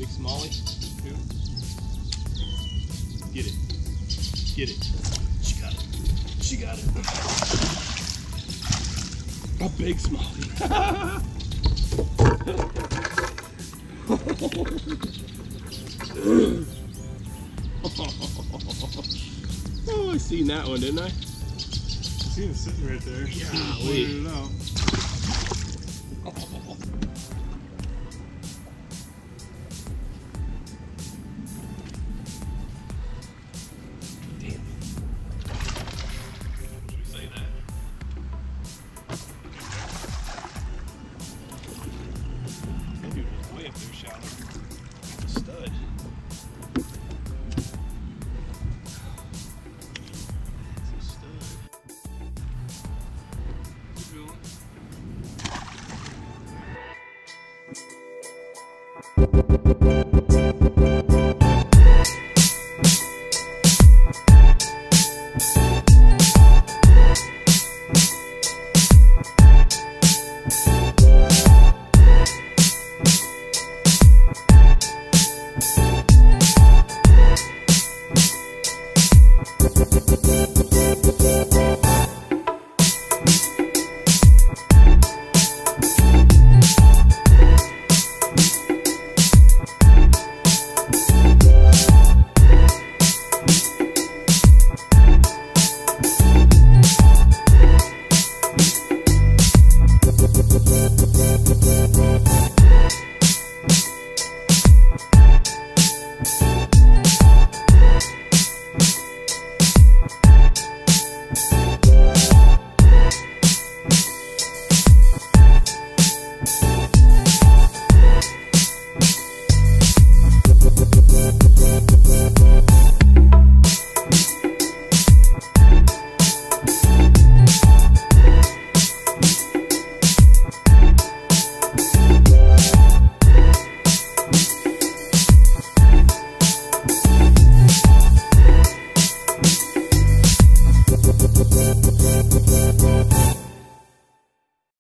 Big smallie. Two. Get it. Get it. She got it. She got it. A big smallie. Oh, I seen that one, didn't I? I seen it sitting right there. Yeah, it out. Damn. Should we say that? That dude was way up there shallow. He's a stud. Keep going.